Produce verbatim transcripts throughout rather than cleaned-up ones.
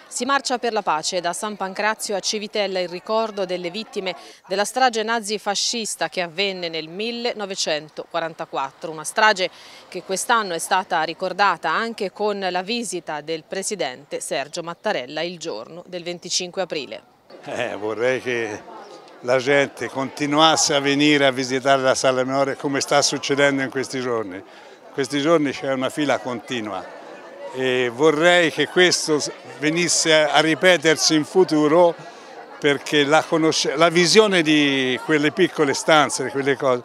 Si marcia per la pace da San Pancrazio a Civitella in ricordo delle vittime della strage nazifascista che avvenne nel millenovecentoquarantaquattro, una strage che quest'anno è stata ricordata anche con la visita del presidente Sergio Mattarella il giorno del venticinque aprile. Eh, vorrei che la gente continuasse a venire a visitare la Sala Memoria come sta succedendo in questi giorni. In questi giorni c'è una fila continua. E vorrei che questo venisse a ripetersi in futuro, perché la, la visione di quelle piccole stanze, di quelle cose,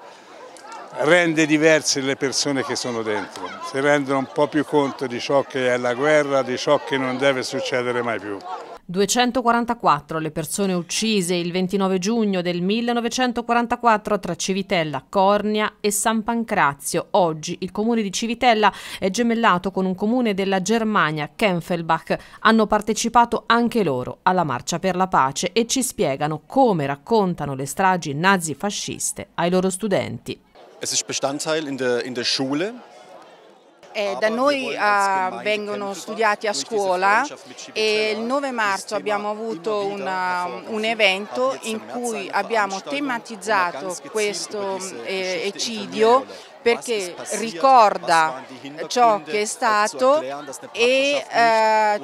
rende diverse le persone che sono dentro, si rendono un po' più conto di ciò che è la guerra, di ciò che non deve succedere mai più. duecentoquarantaquattro le persone uccise il ventinove giugno del millenovecentoquarantaquattro tra Civitella, Cornia e San Pancrazio. Oggi il comune di Civitella è gemellato con un comune della Germania, Kempfenbach. Hanno partecipato anche loro alla Marcia per la Pace e ci spiegano come raccontano le stragi nazifasciste ai loro studenti. Es ist Bestandteil in der, in der Schule. Eh, da noi uh, vengono studiati a scuola e il nove marzo abbiamo avuto una, un evento in cui abbiamo tematizzato questo eh, eccidio perché ricorda ciò che è stato e eh,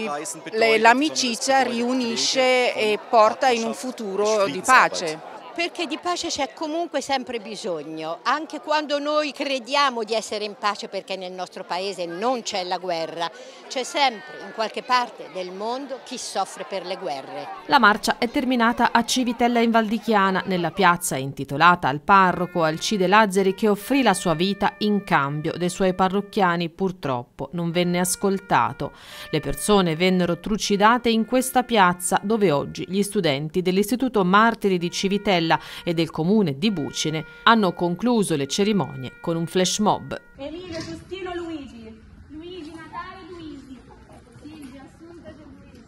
l'amicizia riunisce e porta in un futuro di pace. Perché di pace c'è comunque sempre bisogno, anche quando noi crediamo di essere in pace perché nel nostro paese non c'è la guerra, c'è sempre in qualche parte del mondo chi soffre per le guerre. La marcia è terminata a Civitella in Val di Chiana, nella piazza intitolata al parroco Alcide Lazzari, che offrì la sua vita in cambio dei suoi parrocchiani. Purtroppo non venne ascoltato. Le persone vennero trucidate in questa piazza, dove oggi gli studenti dell'Istituto Martiri di Civitella e del comune di Bucine hanno concluso le cerimonie con un flash mob. Emilio Giustino Luigi, Luigi Natale Luigi, Silvia Assunta Luigi,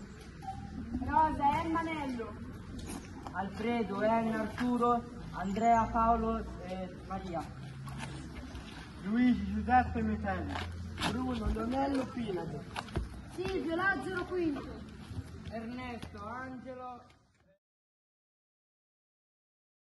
Rosa Emma Nello, Alfredo Enna Arturo, Andrea Paolo e Maria, Luigi Giuseppe Metelli, Bruno Leonello Pinado, Silvio Lazzaro Quinto, Ernesto Angelo